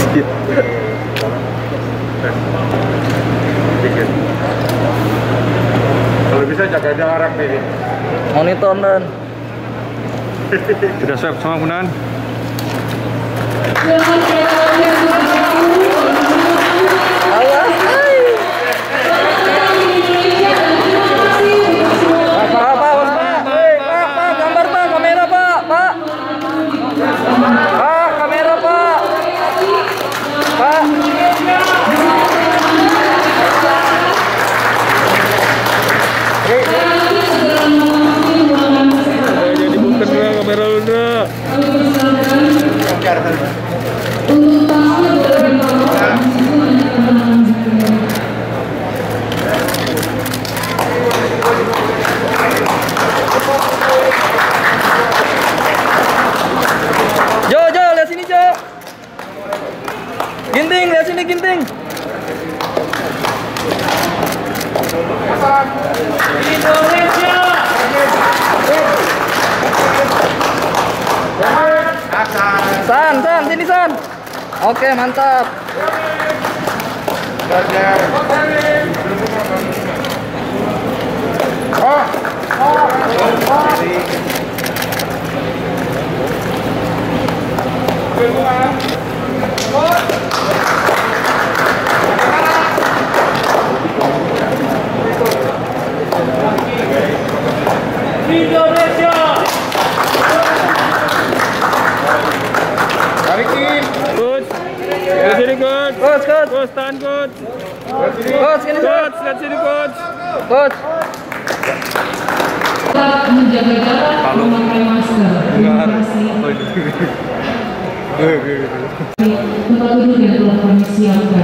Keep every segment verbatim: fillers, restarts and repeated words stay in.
Kalau bisa jaga jarak nih. Monitor dan. Sudah siap semua mudah-mudahan. Jo, Jo, lihat sini Jo. Ginting, lihat sini Ginting. Indonesia. San, San, sini San. Oke, mantap. Oh, oh, oh. Indonesia. Tarikin. Coach. Lihat sini coach. Coach, coach. Coach, tahan coach. Coach, sini Coach, lihat sini coach. Coach. Tetap menjaga jarak, memakai masker. Terima kasih. Tempat duduk yang telah kami siapkan.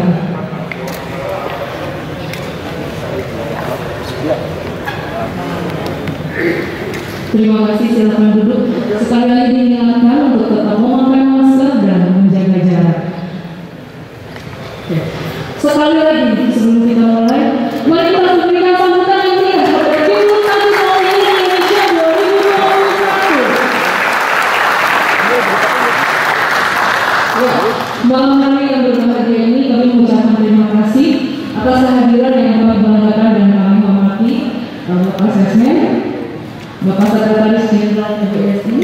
Terima kasih, silakan duduk. Sekali lagi diingatkan untuk tetap memakai masker dan menjaga jarak. Sekali lagi sebelum kita mulai, mari kita berikan sambutan yang meriah kepada tim tangkis voli Indonesia dua ribu dua puluh satu. Ya, malam hari yang berbahagia ini kami mengucapkan terima kasih atas kehadiran yang kami banggakan dan kami hormati Bapak Sesmen, Bapak Sekretaris Jenderal P B S I,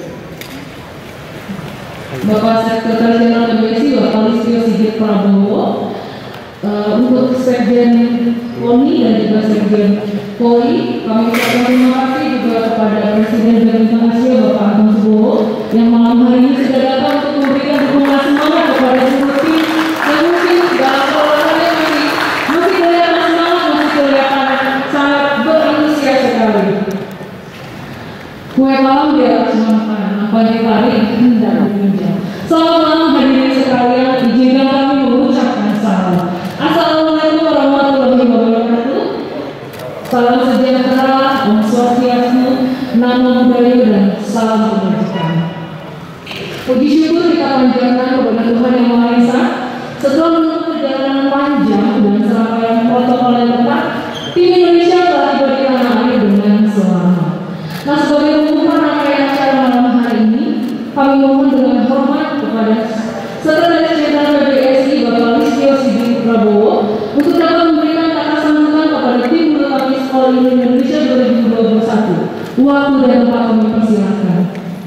Bapak Sekretaris Jenderal P B S I, Bapak Listio Sigit Prabowo. Uh, untuk Sekjen Poni dan juga Sekjen Poli, kami ucapkan terima kasih juga kepada Presiden Republik Indonesia Bapak Anton Subowo yang malam hari ini sudah datang untuk memberikan dukungan semangat kepada seluruh tim yang mungkin dalam olahraga ini masih kelihatan semangat, masih kelihatan sangat berantusias sekali. Kue malam di atas makan, apa yang ditarik hendak diminjam. Selamat malam hadirin sekalian, izinkan kami mengucapkan salam. Assalamualaikum warahmatullahi wabarakatuh. Salam sejahtera, Om Swastiastu, Namo Buddhaya dan salam kebajikan. Puji syukur kita panjatkan kepada Tuhan Yang Maha Esa. Setelah menempuh perjalanan panjang dan serangkaian protokol yang ketat, tim Indonesia telah tiba di tanah air dengan selamat. Nah, sebagai pembuka rangkaian acara malam hari ini, kami mohon dengan hormat kepada Sekretaris Jenderal P B S I Bapak Listio Sigit Prabowo untuk dapat memberikan kata sambutan kepada tim bulu tangkis voli Indonesia dua ribu dua puluh satu. Waktu dan tempat kami persilakan.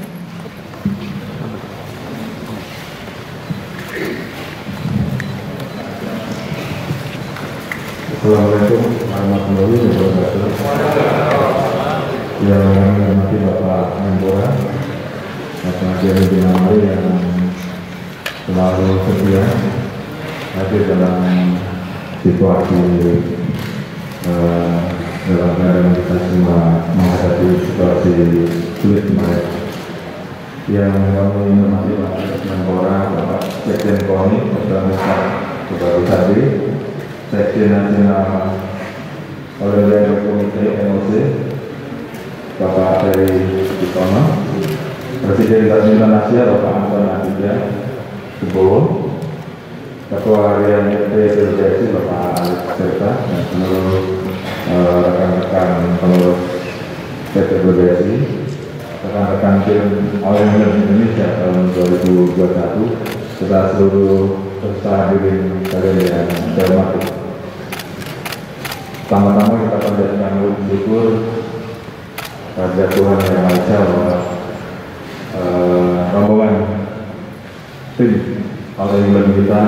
Assalamualaikum warahmatullahi wabarakatuh. Yang kami hormati Bapak Menpora, Bapak Jari Binamari yang selalu setia hadir dalam situasi uh, dalam keadaan kita semua menghadapi situasi sulit kemarin. Yang kami hormati Bapak Menpora, Bapak Sekjen Poni, Bapak Bapak Tadi, Sekjen Nasional Olahraga Komite N O C, Bapak Ferry Sutono, Presiden Nasional Asia Bapak Anton Aditya Subowo, Ketua Harian P B S I Bapak Alex Serta dan seluruh rekan-rekan uh, pengurus P T B S I, rekan-rekan tim All England Indonesia tahun dua ribu dua puluh satu, serta seluruh peserta hadirin sekalian yang saya hormati. Pertama-tama kita panjatkan syukur pada Tuhan Yang Maha Esa bahwa uh, rombongan tim Partai Bulan kita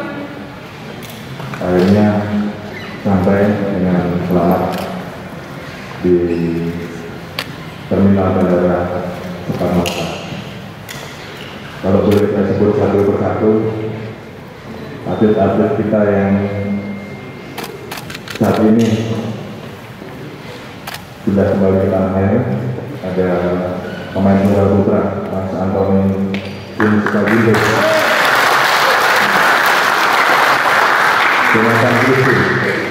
akhirnya sampai dengan selamat di terminal bandara Soekarno-Hatta. Kalau boleh saya sebut satu persatu atlet-atlet kita yang saat ini sudah kembali ke tanah air. Ada pemain tunggal putra Mas Antoni Insigne, Jonathan Christie,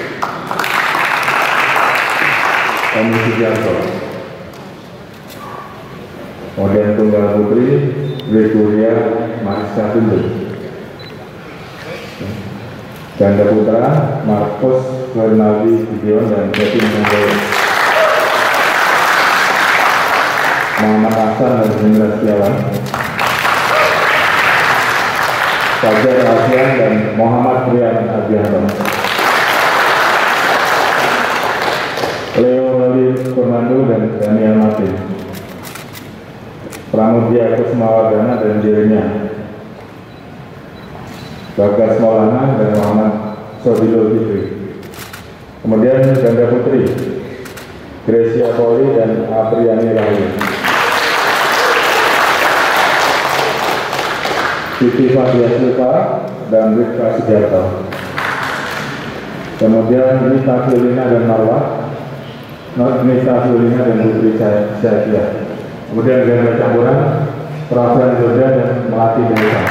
Tommy Sugiarto. Kemudian tunggal putri Gregoria Mariska Tunjung. Ganda putra Marcos Fernaldi Gideon dan Kevin Menggoy. Muhammad Hasan dan Hendra Setiawan. Fajar Alfian dan Muhammad Rian Adianto. Leo Lali Fernando dan Daniel Martin. Pramudia Kusmawardana dan Jeremia. Bagas Maulana dan Muhammad Sodilo Fitri. Kemudian ganda putri Gracia Poli dan Apriani Rahayu. Siti Fadia Silva dan Rika Sugiarto. Kemudian Nita Fiolina dan Marwah, Nita Fiolina dan Putri Syahia. Kemudian ganda campuran Pravian Jordan dan Melati Desa.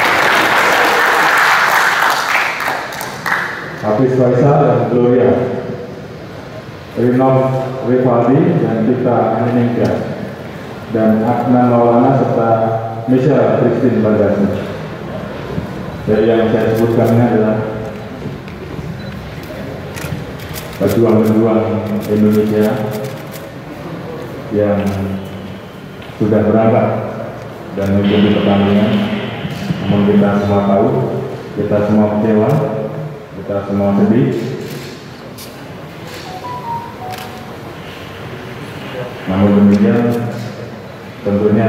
Hafiz Faisal dan Gloria, Rinov Rivaldi dan Tita Aniningga, dan Adnan Maulana serta Michelle Christine Bagasi. Jadi yang saya sebutkan ini adalah pejuang-pejuang Indonesia yang sudah berangkat dan mengikuti pertandingan. Namun kita semua tahu, kita semua kecewa, kita semua sedih. Namun demikian, tentunya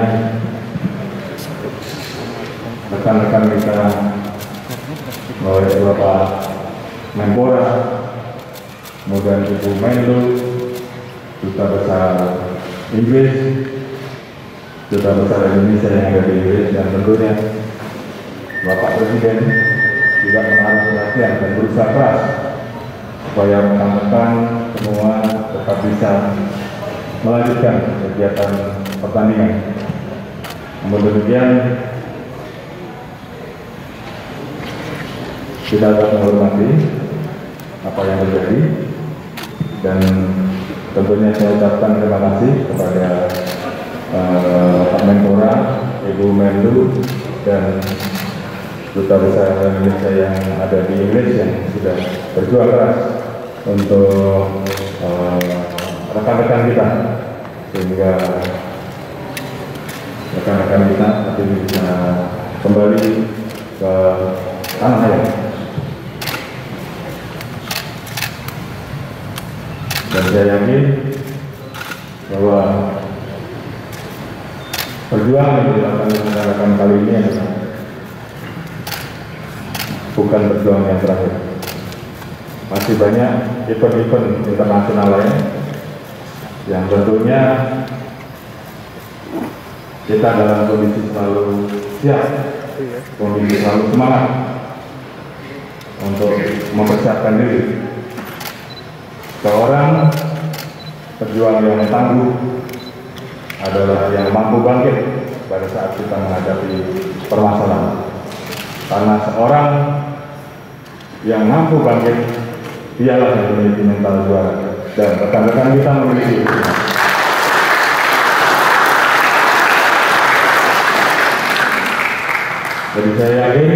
rekan-rekan kita oleh Bapak Menpora, kemudian Ibu Menlu, Duta Besar Inggris, Duta Besar Indonesia yang ada di Inggris, dan tentunya Bapak Presiden juga menaruh perhatian dan berusaha keras supaya rekan-rekan semua tetap bisa melanjutkan kegiatan pertandingan. Namun demikian, kita dapat menghormati apa yang terjadi, dan tentunya saya ucapkan terima kasih kepada uh, Pak Menpora, Ibu Menlu, dan Duta Besar Indonesia yang ada di Inggris yang sudah berjuang keras untuk rekan-rekan uh, kita, sehingga rekan-rekan kita nanti bisa kembali ke tanah air. Dan saya yakin bahwa perjuangan yang dilakukan rekan-rekan kali ini adalah bukan perjuangan yang terakhir. Masih banyak event-event internasional lain yang tentunya kita dalam kondisi selalu siap, kondisi selalu semangat untuk mempersiapkan diri. Seorang pejuang yang tangguh adalah yang mampu bangkit pada saat kita menghadapi permasalahan. Karena seorang yang mampu bangkit, dialah yang memiliki mental juara, dan rekan-rekan kita memiliki itu. Jadi saya yakin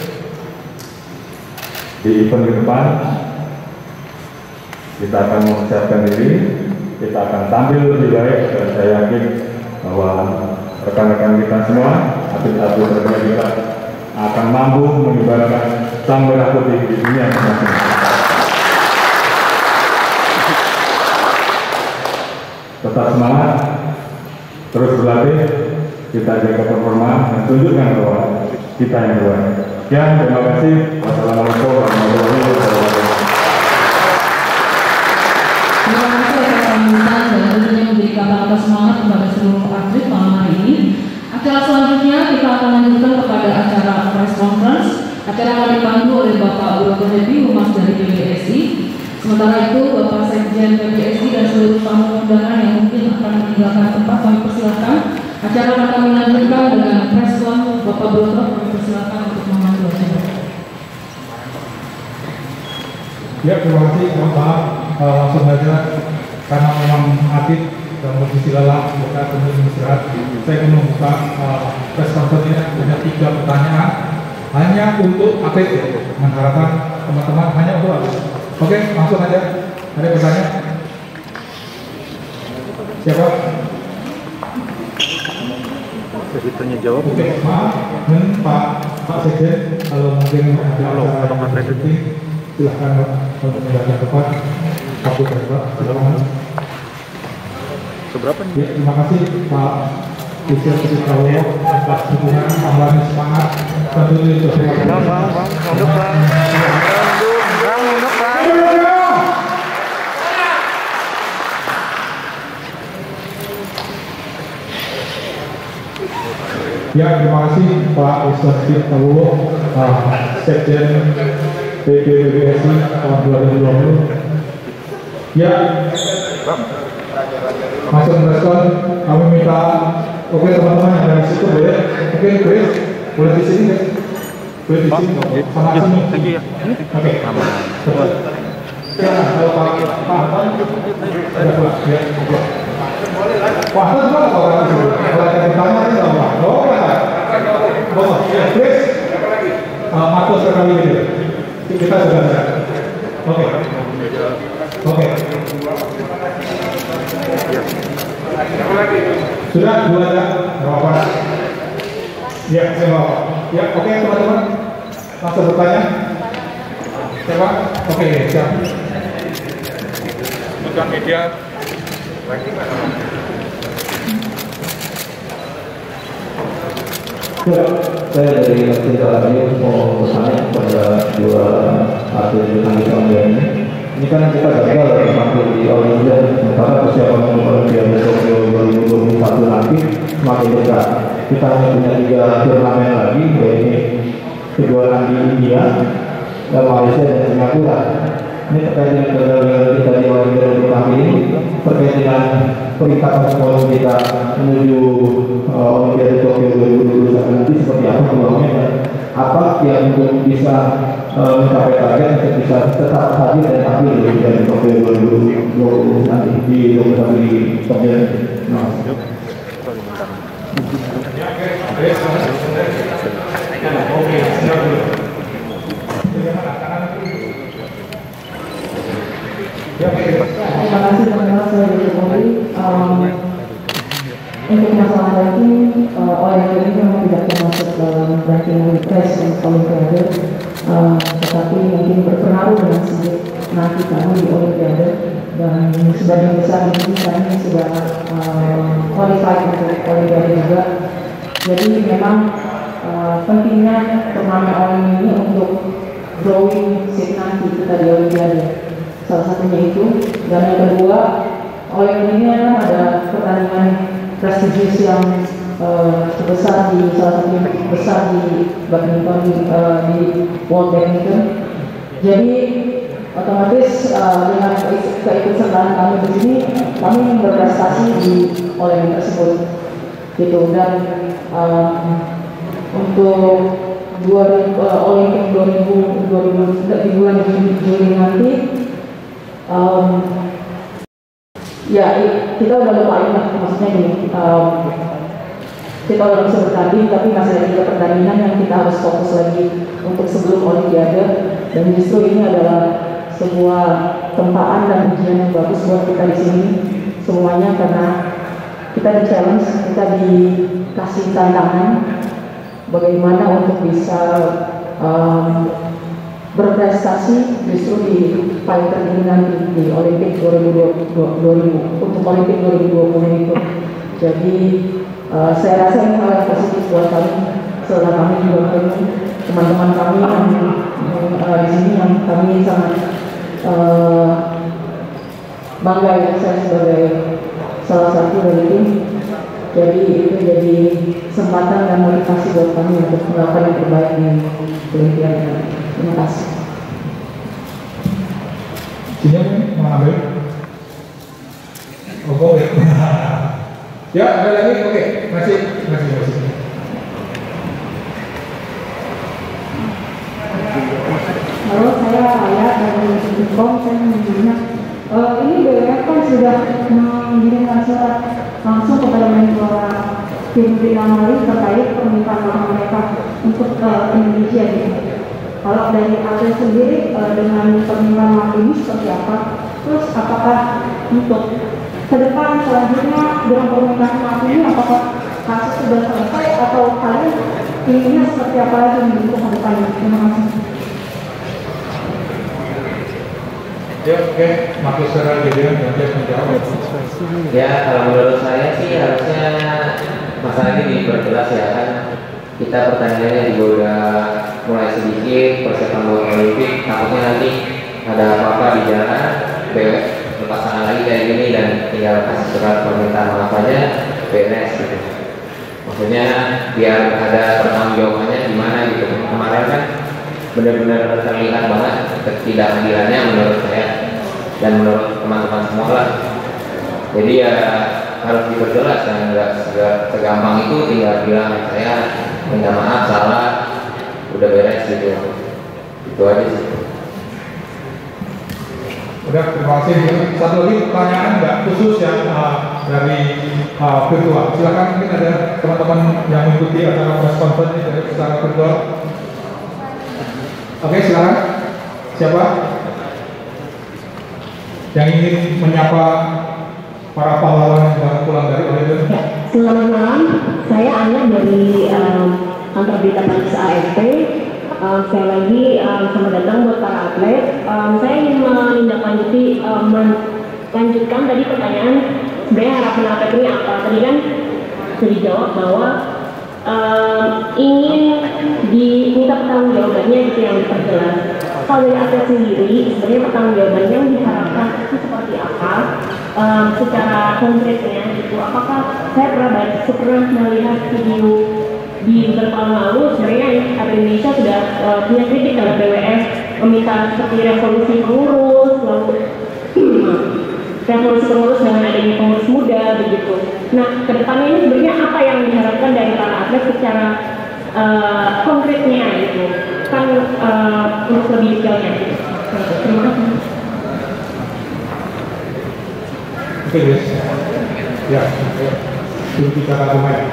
di event ke depan kita akan mempersiapkan diri, kita akan tampil lebih baik, dan saya yakin bahwa rekan-rekan kita semua, atlet-atlet terbaik kita akan mampu mampu mengibarkan sang merah putih di dunia internasional. Tetap semangat, terus berlatih, kita jaga performa dan tunjukkan bahwa kita yang terbaik. Sekian, terima kasih. Wassalamualaikum warahmatullahi wabarakatuh. Terima kasih atas sambutan dan tentunya memberi kata-kata semangat kepada seluruh atlet malam hari ini. Acara selanjutnya kita akan lanjutkan kepada acara press conference. Acara akan dipandu oleh Bapak Broto Happy, Humas dari P B S I. Sementara itu, Bapak Sekjen P B S I dan seluruh tamu undangan yang mungkin akan meninggalkan tempat, kami persilakan. Acara akan kami lanjutkan dengan press conference. Bapak Broto, kami persilakan untuk memandu acara. Ya, terima kasih. Mohon maaf, uh, langsung saja karena memang atlet dan kondisi lelah, kita perlu istirahat. Saya ingin membuka uh, press conference-nya punya tiga pertanyaan hanya untuk atlet, mengharapkan teman-teman hanya untuk atlet. Oke, langsung aja. Ada pertanyaan? Siapa? Tanya jawab. Oke, maaf, dan Pak Pak Sekjen, kalau mungkin ada acara yang penting, silahkan untuk mendadak tepat. Aku terima. Silakan. Seberapa nih? Ya, terima kasih Pak Isya Sitikawo atas dukungan tambahan semangat tentunya itu semua. Bang, bang, bang, mondok bang. Bang, mondok bang. Ya, terima kasih Pak Isya Sitikawo, Sekjen P B B S I tahun dua ribu dua puluh. Ya, masuk respon, kami minta, oke teman-teman yang ada di situ boleh, oke Chris, boleh di sini guys, boleh di sini, sama sini, oke, cepat. Ya, kalau Pak Pak ada Pak, ya, Pak Hasan juga nggak orang itu, kalau ada ditanya ini nggak Pak, oh nggak, oh ya Chris, Markus sekali ini, kita sudah ada, oke, oke. Sudah dua ada berapa? Ya, saya mau. Ya, oke teman-teman. Langsung bertanya. Siapa? Oke, siap. Bukan media. Ya, saya dari Masjid Al-Amin mau bertanya kepada dua atlet yang kita ini. Ini kan kita gagal tampil di Olimpiade, sementara persiapan Olimpiade Tokyo dua ribu dua puluh satu nanti semakin dekat. Kita hanya punya tiga turnamen lagi, yaitu kejuaraan di India, dan Malaysia dan Singapura. Ini terkait dengan kegagalan kita di Olimpiade kali ini, terkait dengan peringkatan sekolah kita menuju uh, Olimpiade Tokyo dua ribu dua puluh satu nanti seperti apa peluangnya dan apa yang untuk bisa uh, mencapai target untuk bisa tetap hadir dan tampil di Olimpiade Tokyo dua ribu dua puluh nanti di dua puluh satu di Tokyo. Nah. Terima kasih teman-teman, saya dari Jokowi. Untuk masalah ranking, oleh ini memang tidak termasuk dalam ranking press untuk Olimpiade, tetapi mungkin berpengaruh dengan sedikit nanti kami di Olimpiade, dan sebagian besar ini kami sudah qualified untuk Olimpiade juga. Jadi memang pentingnya turnamen Olimpiade ini untuk drawing seat nanti kita di Olimpiade. Salah satunya itu, dan yang kedua, Olimpiade ini kan ada pertandingan prestisius yang uh, terbesar di salah satu yang besar di badminton di, uh, di World Badminton. Jadi otomatis uh, dengan keikutsertaan kami di sini, kami berprestasi di Olimpiade tersebut, gitu. Dan uh, untuk dua ribu, uh, Olimpiade dua ribu dua ribu di bulan Juli nanti. Um, ya, kita udah lupain lah, maksudnya gini, um, kita udah bisa bertanding, tapi masih ada tiga pertandingan yang kita harus fokus lagi untuk sebelum Olimpiade, dan justru ini adalah sebuah tempaan dan ujian yang bagus buat kita di sini semuanya, karena kita di challenge, kita dikasih tantangan bagaimana untuk bisa um, berprestasi justru di paling tertinggi nanti di Olimpik dua ribu dua puluh untuk Olimpik dua ribu dua puluh itu. Jadi uh, saya rasa ini hal yang positif buat kami, setelah kami juga ketemu teman-teman kami yang, yang uh, di sini yang kami sangat uh, bangga ya, saya sebagai salah satu dari tim. Jadi itu jadi kesempatan dan motivasi buat kami untuk melakukan yang terbaik di Olimpiade. Terima kasih. Sini mau ambil? Oh boleh. Ya ada lagi? Oke, masih masih masih. Halo, saya Raya dari Tikom. Saya menanya, uh, ini B W F kan sudah mengirimkan surat langsung kepada Menpora Tim Bali terkait permintaan maaf mereka untuk uh, Indonesia gitu. Kalau dari Atlet sendiri uh, dengan permintaan maaf ini seperti apa? Terus apakah untuk ke depan selanjutnya dengan permintaan maaf ini apakah kasus sudah selesai atau kalian inginnya seperti apa lagi untuk ke depan? Terima kasih. Ya, oke, Markus secara Gideon nanti menjawab. Ya, kalau menurut saya sih harusnya masalah ini diperjelas ya kan. Kita pertanyaannya juga udah mulai sedikit persiapan buat Olimpik, takutnya nanti ada apa-apa di jalan, beres pasangan lagi kayak gini dan tinggal kasih surat permintaan maaf aja, beres gitu. Maksudnya biar ada pertanggungjawabannya gimana gitu. Kemarin kan benar-benar terlihat banget ketidakadilannya menurut saya dan menurut teman-teman semua lah. Jadi ya harus diperjelas dan nggak segampang itu tinggal bilang saya minta maaf salah udah beres gitu. Itu aja sih. Udah, terima kasih. Satu lagi pertanyaan nggak khusus yang uh, dari uh, virtual. Silakan, mungkin ada teman-teman yang mengikuti acara press conference ini dari secara virtual. Oke, silakan. Siapa yang ingin menyapa para pahlawan yang baru pulang dari Olimpiade? Selamat malam, saya Anya dari um, kantor berita Paris A F P. Um, saya lagi um, selamat datang buat para atlet. Um, saya ingin menindaklanjuti, um, melanjutkan tadi pertanyaan. Sebenarnya harapan atlet ini apa? Tadi kan sudah dijawab bahwa um, ingin diminta pertanggungjawabannya itu yang diperjelas. Kalau dari atlet sendiri, sebenarnya pertanggungjawabannya yang diharapkan itu seperti apa? Um, secara konkretnya gitu. Apakah saya pernah baca, pernah melihat video di beberapa tahun lalu sebenarnya atlet Indonesia sudah uh, punya kritik terhadap B W F, meminta seperti revolusi pengurus, lalu revolusi pengurus dengan adanya pengurus muda begitu. Nah, kedepannya ini sebenarnya apa yang diharapkan dari para atlet secara uh, konkretnya gitu, kan uh, untuk lebih detailnya. Gitu. Terima kasih. Oke, guys. Ya, itu bicara lumayan.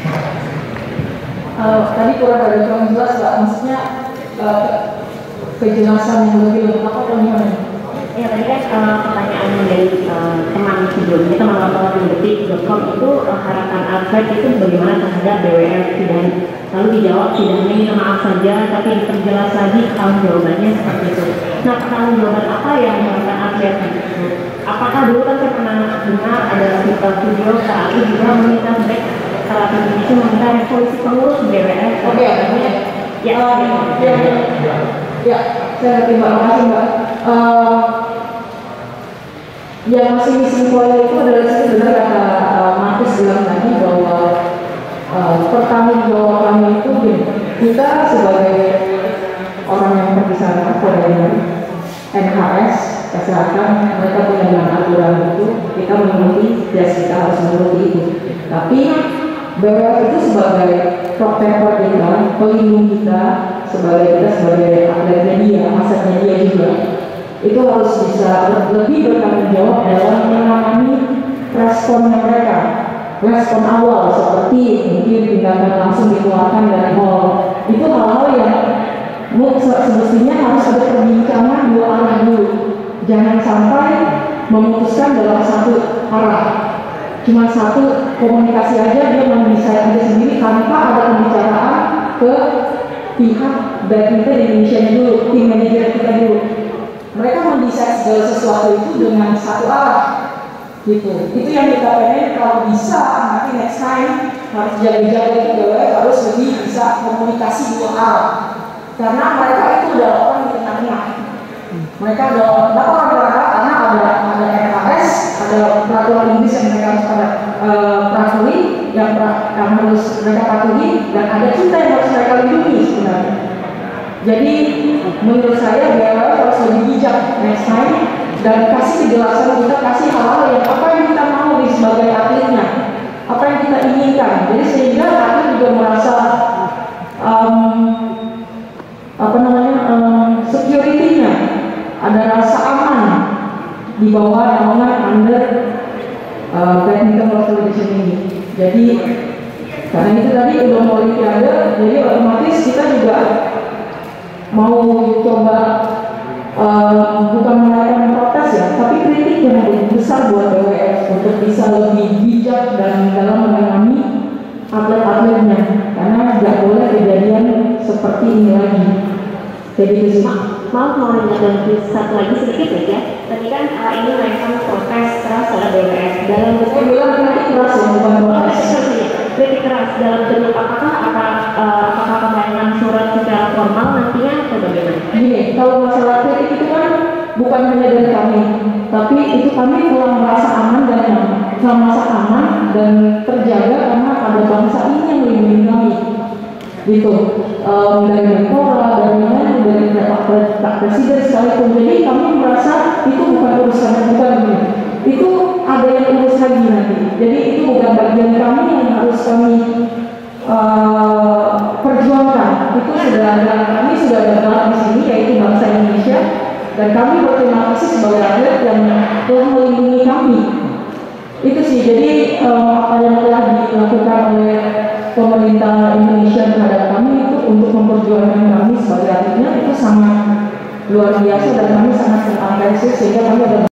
Uh, tadi kurang ada kurang jelas nggak, maksudnya uh, kejelasan yang lebih lengkap apa gimana? Ya tadi kan uh, pertanyaan dari uh, teman sebelumnya, teman laporan detik dot com itu uh, harapan atlet itu bagaimana terhadap B W F dan lalu dijawab tidak hanya minta maaf saja tapi diperjelas lagi tanggung jawabannya seperti itu. Nah, tanggung jawaban apa yang diharapkan atlet itu? Apakah dulu kan saya pernah dengar ada video saat itu juga meminta baik salah satu Indonesia meminta revolusi pengurus B W F. Oke, artinya ya, uh, ya, ya, ya, ya, saya terima kasih Mbak. Uh, yang masih missing point itu adalah sebenarnya kata uh, Markus bilang tadi bahwa uh, pertanggungjawaban itu kita sebagai orang yang pergi sana dari N H S kesehatan, mereka punya dengan aturan itu, kita mengikuti, ya kita harus mengikuti itu. Tapi B W F itu sebagai protector kita, pelindung kita, sebagai kita sebagai atletnya dia, asetnya dia juga, itu harus bisa lebih bertanggung jawab dalam menangani responnya mereka, respon awal seperti mungkin tindakan langsung dikeluarkan dari hall. Itu hal-hal yang semestinya harus ada perbincangan dua arah dulu. Jangan sampai memutuskan dalam satu arah. Cuma satu komunikasi aja dia bisa aja sendiri tanpa ada pembicaraan ke pihak badminton Indonesia dulu, tim manajer kita dulu. Mereka mendesain segala sesuatu itu dengan satu arah, gitu. Itu yang kita pengen kalau bisa nanti next time harus jaga-jaga itu B W F harus lebih bisa komunikasi dua arah. Karena mereka itu udah orang di tengah-tengah. Mereka udah dapat olahraga karena ada ada R K S, ada peraturan Inggris yang mereka harus pada uh, patuhi, yang, pra, yang harus mereka patuhi, dan ada kita yang harus mereka lindungi sebenarnya. Jadi menurut saya B W F harus lebih bijak next time dan kasih kejelasan kita, kasih hal-hal yang apa yang kita mau di sebagai atletnya, apa yang kita inginkan. Jadi sehingga atlet juga merasa um, apa namanya um, security-nya, ada rasa aman di bawah naungan under uh, badminton World Federation ini. Jadi karena itu tadi udah mau olimpiade, jadi otomatis kita juga mau coba uh, bukan mengadakan protes ya, tapi kritik yang lebih besar buat B W F untuk bisa lebih bijak dan dalam menangani atlet-atletnya, karena tidak boleh kejadian seperti ini lagi. Jadi itu sih. Maaf mau menambahkan satu lagi sedikit ya. Tadi kan uh, ini mereka protes keras oleh B W F dalam bentuk bilang kritik keras ya, bukan protes. Kritik keras dalam bentuk apakah apakah uh, apakah pembayaran surat secara formal nantinya atau bagaimana? Gini, kalau masalah kritik itu kan bukan hanya dari kami, tapi itu kami telah merasa aman dan telah merasa aman dan terjaga karena ada bangsa ini yang melindungi kami. Gitu, um, dari Menpora, dari mana, dari Pak Presiden sekalipun. Jadi kami merasa itu bukan urusan, bukan ini. Itu ada yang urus lagi nanti. Jadi itu bukan bagian kami yang harus kami uh, perjuangkan. Itu sudah ada, kami sudah ada di sini, yaitu bangsa Indonesia. Dan kami berterima kasih sebagai atlet yang telah melindungi kami. Itu sih. Jadi um, apa yang telah dilakukan oleh pemerintah Indonesia terhadap kami itu untuk memperjuangkan kami sebagai atletnya itu sangat luar biasa dan kami sangat mengapresiasi sehingga kami ada